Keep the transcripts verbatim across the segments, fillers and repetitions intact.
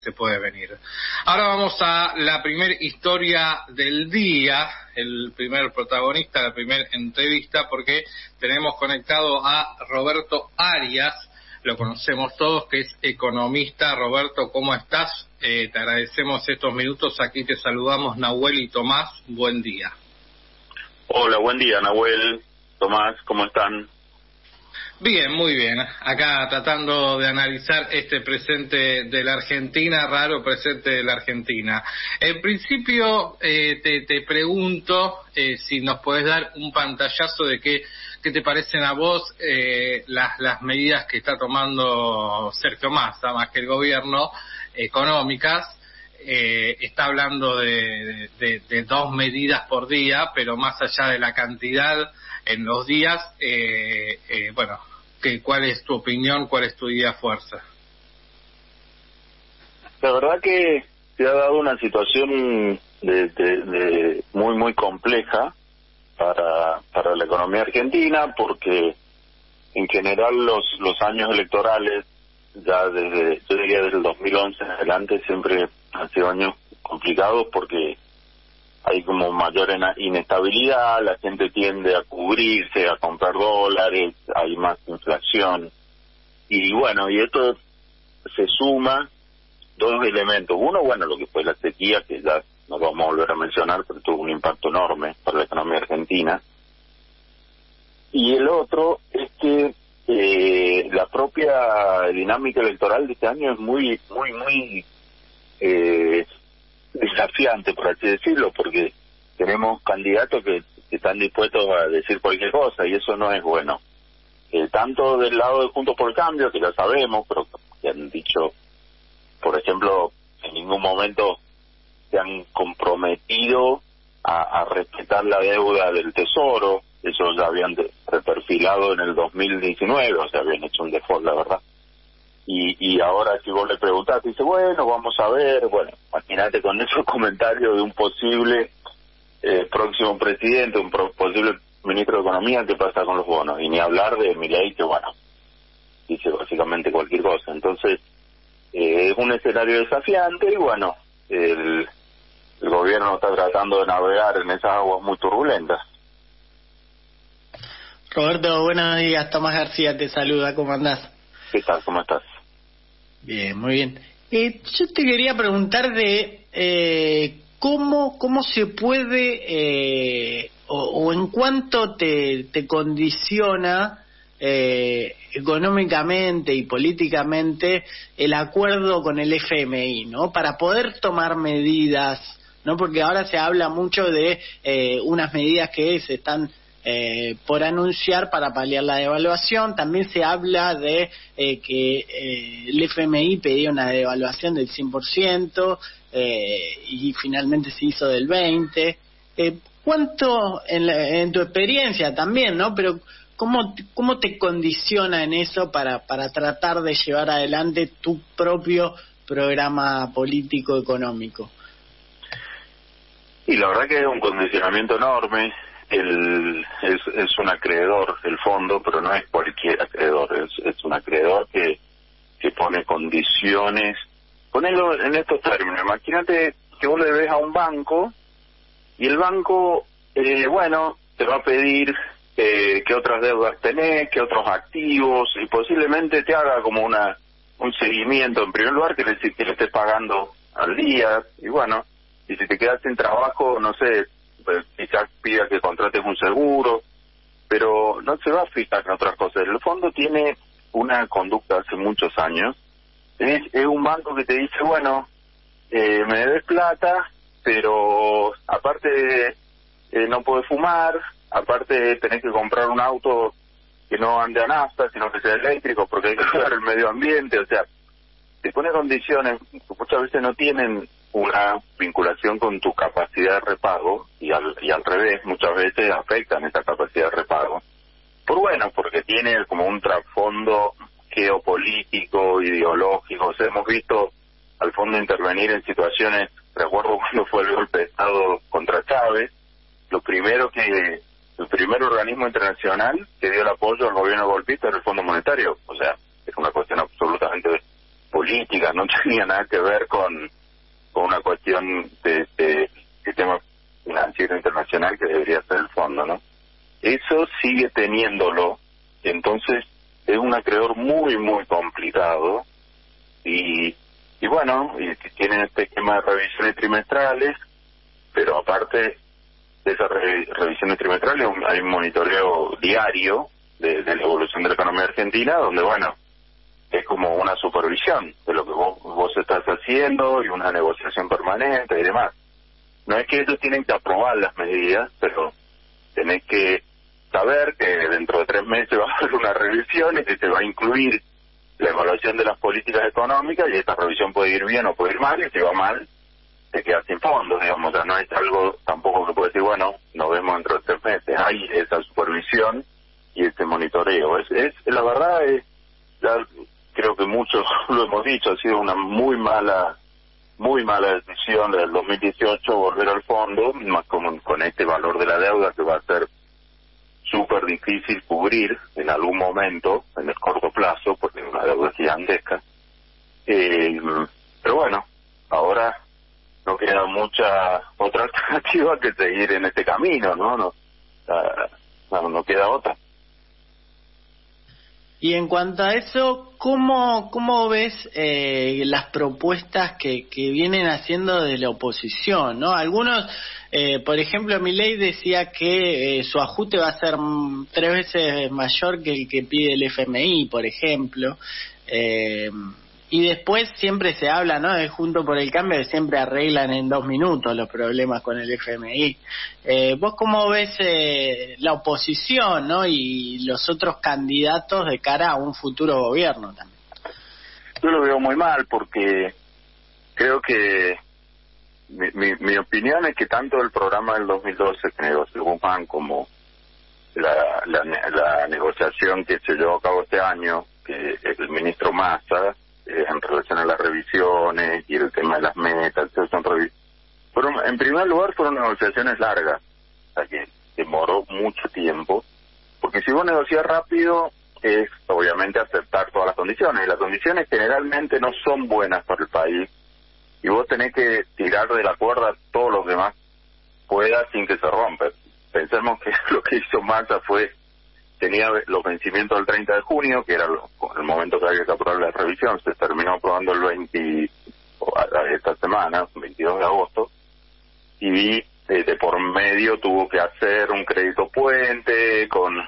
te puede venir. Ahora vamos a la primera historia del día, el primer protagonista, la primera entrevista, porque tenemos conectado a Roberto Arias, lo conocemos todos, que es economista. Roberto, ¿cómo estás? Eh, te agradecemos estos minutos, aquí te saludamos Nahuel y Tomás, buen día. Hola, buen día Nahuel, Tomás, ¿cómo están? Bien, muy bien. Acá tratando de analizar este presente de la Argentina, raro presente de la Argentina. En principio, eh, te, te pregunto eh, si nos podés dar un pantallazo de qué, qué te parecen a vos eh, las, las medidas que está tomando Sergio Massa, más que el gobierno, económicas. Eh, está hablando de, de, de dos medidas por día, pero más allá de la cantidad en los días, eh, eh, bueno, que, ¿cuál es tu opinión? ¿Cuál es tu idea fuerza? La verdad que se ha dado una situación de, de, de muy muy compleja para para la economía argentina, porque en general los los años electorales, ya desde, yo diría desde el dos mil once en adelante, siempre han sido años complicados porque hay como mayor inestabilidad, la gente tiende a cubrirse, a comprar dólares, hay más inflación. Y bueno, y esto se suma dos elementos. Uno, bueno, lo que fue la sequía, que ya no vamos a volver a mencionar, pero tuvo un impacto enorme para la economía argentina. Y el otro es que eh, la propia dinámica electoral de este año es muy, muy, muy... Eh, desafiante, por así decirlo, porque tenemos candidatos que, que están dispuestos a decir cualquier cosa y eso no es bueno. Eh, tanto del lado de Juntos por el Cambio, que ya sabemos, pero que han dicho, por ejemplo, en ningún momento se han comprometido a, a respetar la deuda del Tesoro. Eso ya habían de, reperfilado en el dos mil diecinueve, o sea, habían hecho un default, la verdad. Y, y ahora si vos le preguntás, dice, bueno, vamos a ver, bueno, imagínate con esos comentarios de un posible eh, próximo presidente, un pro, posible ministro de Economía, ¿qué pasa con los bonos? Y ni hablar de Milei, que bueno, dice básicamente cualquier cosa. Entonces, eh, es un escenario desafiante y bueno, el, el gobierno está tratando de navegar en esas aguas muy turbulentas. Roberto, buenos días, Tomás García te saluda, ¿cómo andás? ¿Qué tal? ¿Cómo estás? Bien, muy bien. Eh, yo te quería preguntar de eh, cómo cómo se puede eh, o, o en cuánto te, te condiciona eh, económicamente y políticamente el acuerdo con el F M I, ¿no? Para poder tomar medidas, ¿no? Porque ahora se habla mucho de eh, unas medidas que se están Eh, por anunciar para paliar la devaluación. También se habla de eh, que eh, el F M I pedía una devaluación del cien por ciento eh, y finalmente se hizo del veinte por ciento. Eh, ¿Cuánto, en, la, en tu experiencia también, ¿no? Pero ¿cómo, cómo te condiciona en eso para, para tratar de llevar adelante tu propio programa político-económico? Y la verdad que es un condicionamiento enorme. El, es, es un acreedor el fondo, pero no es cualquier acreedor, es, es un acreedor que, que pone condiciones. Ponelo en estos términos, imagínate que vos le ves a un banco y el banco, eh, bueno, te va a pedir eh, qué otras deudas tenés, qué otros activos, y posiblemente te haga como una un seguimiento, en primer lugar, que le, que le estés pagando al día, y bueno, y si te quedas sin trabajo, no sé, pues quizás pida que contrates un seguro, pero no se va a fijar en otras cosas. El fondo tiene una conducta hace muchos años. Es, es un banco que te dice, bueno, eh, me debes plata, pero aparte eh, no puedes fumar, aparte tenés que comprar un auto que no ande a nafta, sino que sea eléctrico, porque hay que cuidar el medio ambiente. O sea, te pone condiciones que muchas veces no tienen una vinculación con tu capacidad de repago y al, y al revés, muchas veces afectan esa capacidad de repago. Por bueno, porque tiene como un trasfondo geopolítico, ideológico. O sea, hemos visto al fondo intervenir en situaciones, recuerdo cuando fue el golpe de Estado contra Chávez, lo primero que, el primer organismo internacional que dio el apoyo al gobierno golpista era el Fondo Monetario. O sea, es una cuestión absolutamente política políticas, no tenía nada que ver con, con una cuestión de, de sistema financiero internacional que debería ser el fondo, ¿no? Eso sigue teniéndolo, entonces es un acreedor muy, muy complicado y, y bueno, y tienen este esquema de revisiones trimestrales, pero aparte de esas re, revisiones trimestrales hay un monitoreo diario de, de la evolución de la economía argentina, donde bueno, es como una supervisión de lo que vos, vos estás haciendo y una negociación permanente y demás. No es que ellos tienen que aprobar las medidas, pero tenés que saber que dentro de tres meses va a haber una revisión y que se va a incluir la evaluación de las políticas económicas y esta revisión puede ir bien o puede ir mal, y si va mal te quedas sin fondos, digamos. O sea, no es algo tampoco que puede decir, bueno, nos vemos dentro de tres meses. Hay esa supervisión y este monitoreo. Es, es la verdad, es, ya creo que muchos lo hemos dicho, ha sido una muy mala muy mala decisión del dos mil dieciocho volver al fondo, más con, con este valor de la deuda que va a ser súper difícil cubrir en algún momento, en el corto plazo, porque es una deuda gigantesca. Eh, pero bueno, ahora no queda mucha otra alternativa que seguir en este camino, ¿no? No, no, no queda otra. Y en cuanto a eso, ¿cómo, cómo ves eh, las propuestas que, que vienen haciendo de la oposición, ¿no? Algunos, eh, por ejemplo, Milei decía que eh, su ajuste va a ser mm, tres veces mayor que el que pide el F M I, por ejemplo. Eh, y después siempre se habla, ¿no?, de Juntos por el Cambio, que siempre arreglan en dos minutos los problemas con el F M I. Eh, ¿Vos cómo ves eh, la oposición, ¿no?, y los otros candidatos de cara a un futuro gobierno también? Yo lo veo muy mal porque creo que mi, mi, mi opinión es que tanto el programa del dos mil doce que negoció Guzmán como la, la, la negociación que se llevó a cabo este año, que el ministro Massa, en relación a las revisiones y el tema de las metas, son revi- fueron, en primer lugar, fueron negociaciones largas, o sea que demoró mucho tiempo, porque si vos negocias rápido es obviamente aceptar todas las condiciones, y las condiciones generalmente no son buenas para el país, y vos tenés que tirar de la cuerda todo lo que más puedas sin que se rompa. Pensemos que lo que hizo Massa fue tenía los vencimientos del treinta de junio, que era lo, el momento que había que aprobar la revisión, se terminó aprobando el veinte, esta semana, veintidós de agosto, y de, de por medio tuvo que hacer un crédito puente con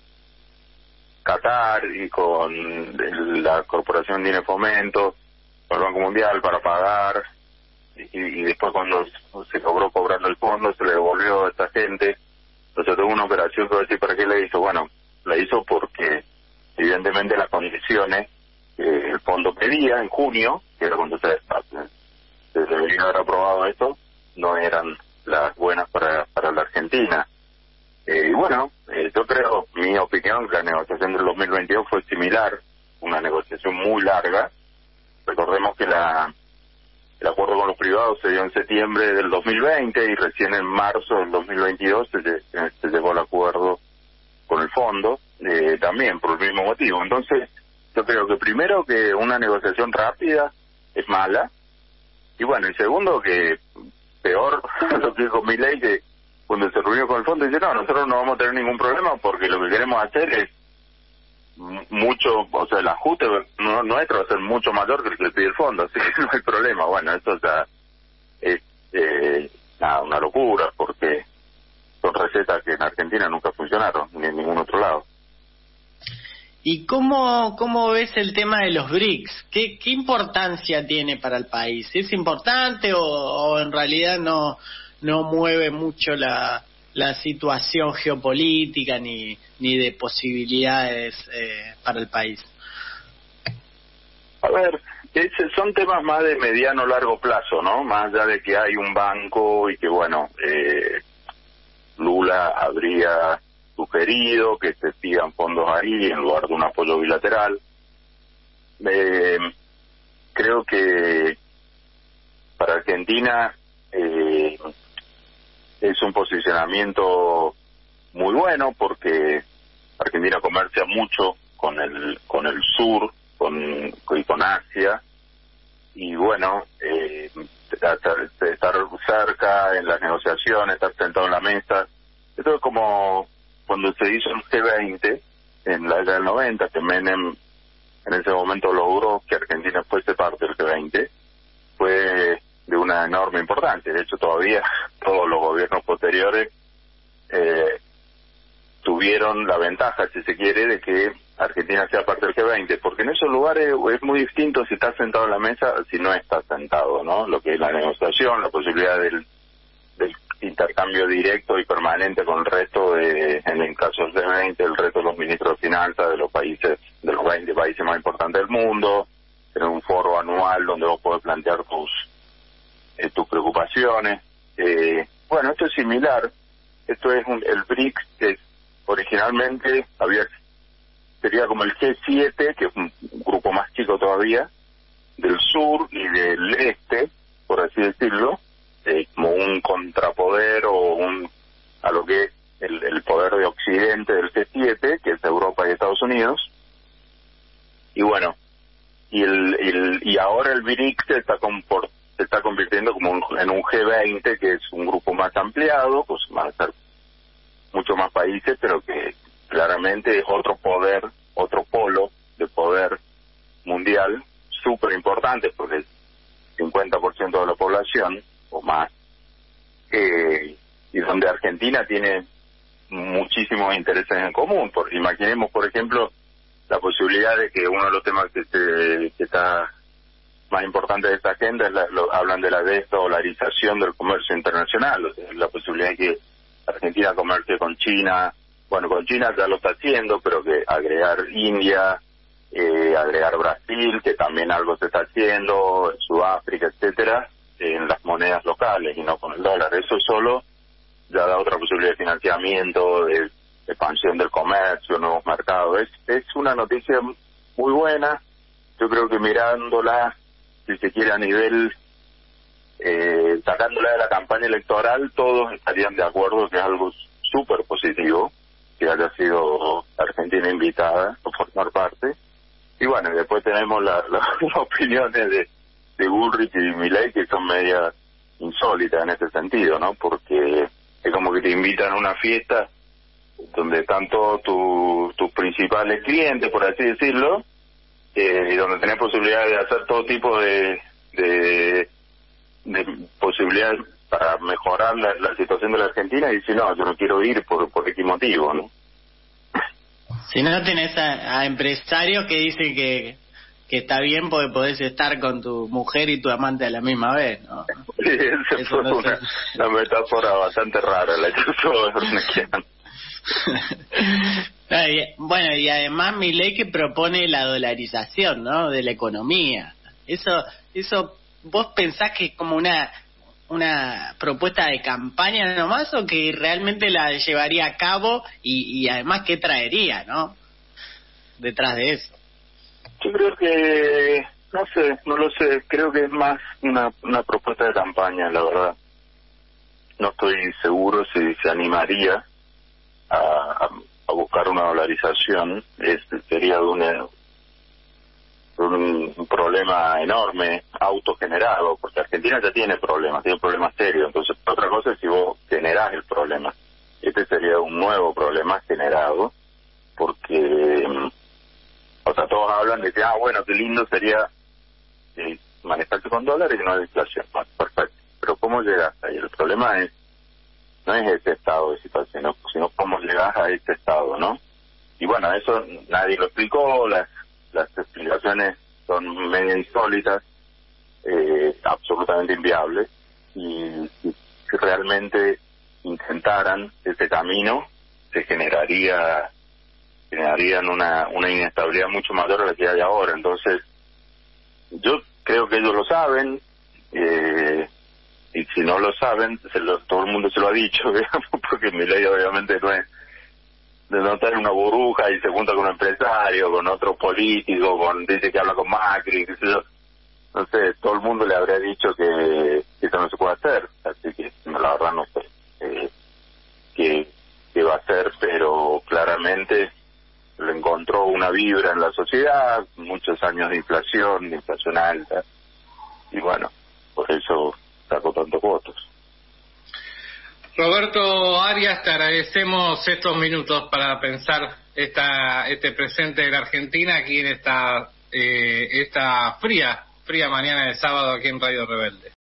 Qatar y con la Corporación de Fomento, con el Banco Mundial para pagar, y, y después cuando se logró cobrando el fondo se le devolvió a esta gente. Entonces tuvo una operación que decir, ¿para qué le hizo? Bueno, la hizo porque evidentemente las condiciones que el fondo pedía en junio, que era cuando se, se debería haber aprobado esto, no eran las buenas para, para la Argentina. Eh, y bueno, eh, yo creo, mi opinión, que la negociación del dos mil veintidós fue similar, una negociación muy larga. Recordemos que la el acuerdo con los privados se dio en septiembre del dos mil veinte y recién en marzo del dos mil veintidós se, se llegó al acuerdo con el fondo, eh, también por el mismo motivo. Entonces, yo creo que primero que una negociación rápida es mala, y bueno, y segundo que peor lo que dijo Milei, que cuando se reunió con el fondo dice, no, nosotros no vamos a tener ningún problema porque lo que queremos hacer es mucho, o sea, el ajuste nuestro va a ser mucho mayor que el que le pide el fondo, así que no hay problema. Bueno, eso ya es eh, nada, una locura, porque son recetas que en Argentina nunca funcionaron, ni en ningún otro lado. ¿Y cómo, cómo ves el tema de los B R I C S? ¿Qué, qué importancia tiene para el país? ¿Es importante o, o en realidad no, no mueve mucho la, la situación geopolítica ni, ni de posibilidades eh, para el país? A ver, es, son temas más de mediano largo plazo, ¿no? Más allá de que hay un banco y que, bueno, eh, Lula habría sugerido que se pidan fondos ahí en lugar de un apoyo bilateral. Eh, creo que para Argentina eh, es un posicionamiento muy bueno porque Argentina comercia mucho con el con el sur con y con Asia, y bueno, eh, estar, estar cerca en las negociaciones, estar sentado en la mesa. Esto es como cuando se hizo el G veinte en la década del noventa, que Menem en ese momento logró que Argentina fuese parte del G veinte, fue de una enorme importancia. De hecho, todavía todos los gobiernos posteriores eh, tuvieron la ventaja, si se quiere, de que Argentina sea parte del G veinte, porque en esos lugares es muy distinto si estás sentado en la mesa si no estás sentado, ¿no? Lo que es la negociación, la posibilidad del, del intercambio directo y permanente con el resto de, en el caso del G veinte, el resto de los ministros de finanzas de los países, de los veinte países más importantes del mundo, tener un foro anual donde vos podés plantear tus eh, tus preocupaciones. Eh, bueno, esto es similar. Esto es un, el B R I C S, que originalmente había sería como el G siete, que es un grupo más chico todavía, del sur y del este, por así decirlo, eh, como un contrapoder o un a lo que es el, el poder de Occidente del G siete, que es Europa y Estados Unidos. Y bueno, y el, el y ahora el B R I C S se está, comport, se está convirtiendo como un, en un G veinte, que es un grupo más ampliado, pues van a ser muchos más países, pero que claramente es otro poder, otro polo de poder mundial, súper importante, porque es cincuenta por ciento de la población, o más, eh, y donde Argentina tiene muchísimos intereses en común. Por, imaginemos, por ejemplo, la posibilidad de que uno de los temas que, se, que está más importante de esta agenda es la, lo, hablan de la desdolarización del comercio internacional, o sea, la posibilidad de que Argentina comercie con China. Bueno, con China ya lo está haciendo, pero que agregar India, eh, agregar Brasil, que también algo se está haciendo, Sudáfrica, etcétera, eh, en las monedas locales y no con el dólar. Eso solo ya da otra posibilidad de financiamiento, de, de expansión del comercio, nuevos mercados. Es, es una noticia muy buena. Yo creo que mirándola, si se quiere, a nivel, eh, sacándola de la campaña electoral, todos estarían de acuerdo que es algo súper positivo que haya sido Argentina invitada a formar parte. Y bueno, después tenemos la, la, las opiniones de, de Bullrich y Milei, que son media insólitas en ese sentido, ¿no? Porque es como que te invitan a una fiesta donde están todos tu, tus principales clientes, por así decirlo, eh, y donde tenés posibilidad de hacer todo tipo de, de, de posibilidades para mejorar la, la situación de la Argentina, y dice, no, yo no quiero ir por, por X motivo, ¿no? Si no tenés a, a empresarios que dicen que, que está bien porque podés estar con tu mujer y tu amante a la misma vez, ¿no? Sí, esa Eso fue no una, sé. una metáfora bastante rara la que usó Ernequian. Bueno, y además Milei que propone la dolarización, ¿no?, de la economía. Eso, eso, ¿vos pensás que es como una una propuesta de campaña nomás o que realmente la llevaría a cabo y, y además qué traería, ¿no?, detrás de eso? Yo creo que, no sé, no lo sé, creo que es más una, una propuesta de campaña, la verdad. No estoy seguro si se animaría a, a, a buscar una dolarización. Este sería de una, un, un problema enorme, autogenerado, porque Argentina ya tiene problemas, tiene problemas serios. Entonces, otra cosa es si vos generás el problema. Este sería un nuevo problema generado, porque, o sea, todos hablan de que, ah, bueno, qué lindo sería eh, manejarse con dólares y no hay inflación. Bueno, perfecto. Pero ¿cómo llegas ahí? El problema es, no es este estado de situación, sino cómo llegas a este estado, ¿no? Y bueno, eso nadie lo explicó, las las explicaciones son medio insólitas, eh, absolutamente inviables, y si realmente intentaran ese camino, se generaría generarían una, una inestabilidad mucho mayor a la que hay ahora. Entonces, yo creo que ellos lo saben, eh, y si no lo saben, se lo, todo el mundo se lo ha dicho, digamos, porque Milei obviamente no es de no estar en una burbuja y se junta con un empresario, con otro político, con dice que habla con Macri, qué sé yo. No sé, todo el mundo le habría dicho que, que eso no se puede hacer, así que la verdad no sé eh, qué, qué va a hacer, pero claramente le encontró una vibra en la sociedad, muchos años de inflación, de inflación alta, y bueno, por eso sacó tantos votos. Roberto Arias, te agradecemos estos minutos para pensar esta este presente de la Argentina aquí en esta eh, esta fría fría mañana de sábado aquí en Radio Rebelde.